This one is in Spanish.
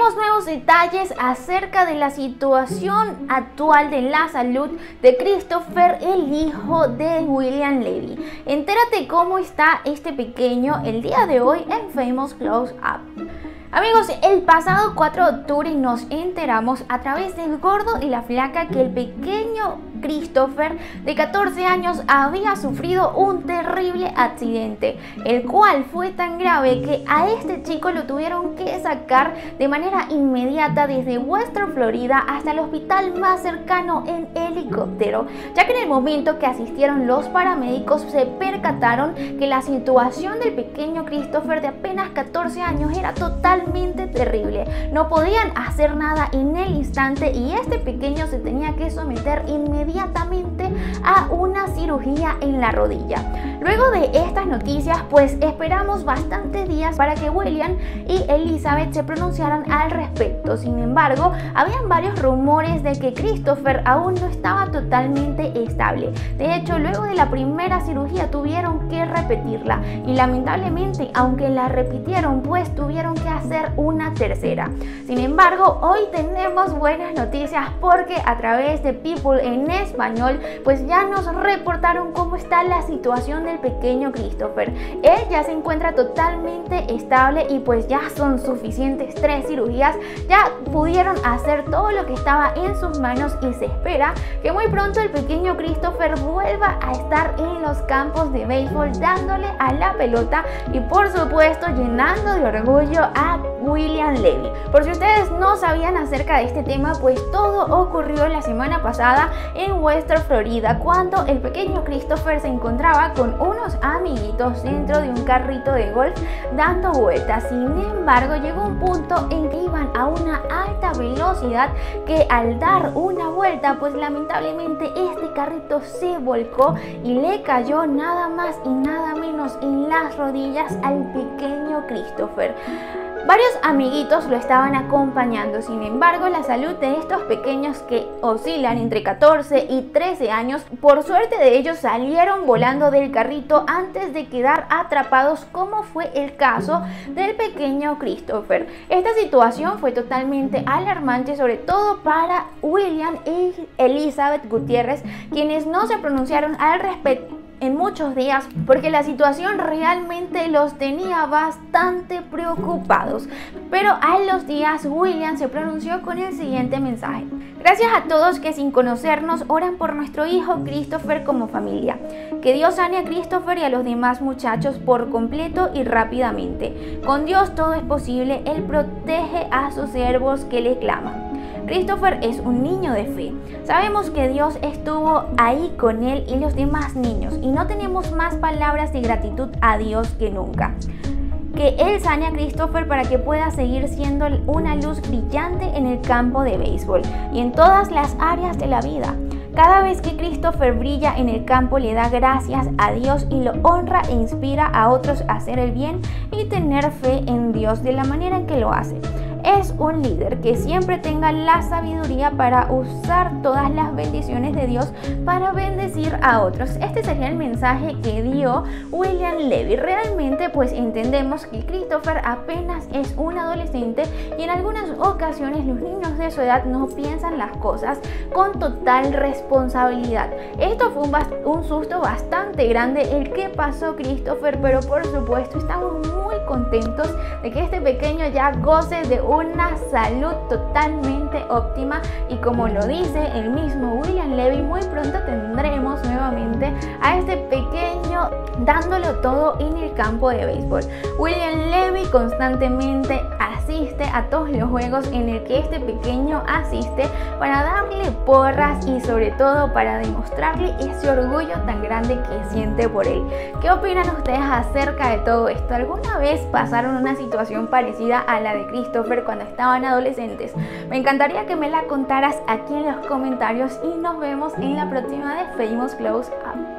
Tenemos nuevos detalles acerca de la situación actual de la salud de Christopher, el hijo de William Levy. Entérate cómo está este pequeño el día de hoy en Famous Close Up. Amigos, el pasado 4 de octubre nos enteramos a través del Gordo y la Flaca que el pequeño Christopher de 14 años había sufrido un terrible accidente, el cual fue tan grave que a este chico lo tuvieron que sacar de manera inmediata desde Western Florida hasta el hospital más cercano en helicóptero, ya que en el momento que asistieron los paramédicos se percataron que la situación del pequeño Christopher de apenas 14 años era totalmente terrible. No podían hacer nada en el instante y este pequeño se tenía que someter inmediatamente a una cirugía en la rodilla. Luego de estas noticias, pues esperamos bastantes días para que William y Elizabeth se pronunciaran al respecto. Sin embargo, habían varios rumores de que Christopher aún no estaba totalmente estable. De hecho, luego de la primera cirugía tuvieron que repetirla y lamentablemente, aunque la repitieron, pues tuvieron que hacer una tercera. Sin embargo, hoy tenemos buenas noticias porque a través de People en español, pues ya nos reportaron cómo está la situación del pequeño Christopher. Él ya se encuentra totalmente estable y pues ya son suficientes 3 cirugías, ya pudieron hacer todo lo que estaba en sus manos y se espera que muy pronto el pequeño Christopher vuelva a estar en los campos de béisbol dándole a la pelota y por supuesto llenando de orgullo a William Levy. Por si ustedes no sabían acerca de este tema, pues todo ocurrió la semana pasada en Western Florida cuando el pequeño Christopher se encontraba con unos amiguitos dentro de un carrito de golf dando vueltas. Sin embargo, llegó un punto en que iban a una alta velocidad que al dar una vuelta, pues lamentablemente este carrito se volcó y le cayó nada más y nada menos en las rodillas al pequeño Christopher. Varios amiguitos lo estaban acompañando, sin embargo la salud de estos pequeños que oscilan entre 14 y 13 años, por suerte de ellos salieron volando del carrito antes de quedar atrapados como fue el caso del pequeño Christopher. Esta situación fue totalmente alarmante, sobre todo para William y Elizabeth Gutiérrez, quienes no se pronunciaron al respecto en muchos días porque la situación realmente los tenía bastante preocupados. Pero a los días William se pronunció con el siguiente mensaje: gracias a todos que sin conocernos oran por nuestro hijo Christopher como familia. Que Dios sane a Christopher y a los demás muchachos por completo y rápidamente. Con Dios todo es posible, Él protege a sus siervos que le claman. Christopher es un niño de fe. Sabemos que Dios estuvo ahí con él y los demás niños y no tenemos más palabras de gratitud a Dios que nunca. Que Él sane a Christopher para que pueda seguir siendo una luz brillante en el campo de béisbol y en todas las áreas de la vida. Cada vez que Christopher brilla en el campo le da gracias a Dios y lo honra e inspira a otros a hacer el bien y tener fe en Dios de la manera en que lo hace. Es un líder que siempre tenga la sabiduría para usar todas las bendiciones de Dios para bendecir a otros. Este sería el mensaje que dio William Levy. Realmente pues entendemos que Christopher apenas es un adolescente y en algunas ocasiones los niños de su edad no piensan las cosas con total responsabilidad. Esto fue un susto bastante grande el que pasó Christopher, pero por supuesto estamos muy contentos de que este pequeño ya goce de una salud totalmente óptima y como lo dice el mismo William Levy, muy pronto tendremos nuevamente a este pequeño dándolo todo en el campo de béisbol. William Levy constantemente asiste a todos los juegos en el que este pequeño asiste para darle porras y sobre todo para demostrarle ese orgullo tan grande que siente por él. ¿Qué opinan ustedes acerca de todo esto? ¿Alguna vez pasaron una situación parecida a la de Christopher cuando estaban adolescentes? Me encantaría que me la contaras aquí en los comentarios y nos vemos en la próxima de Famous Close Up.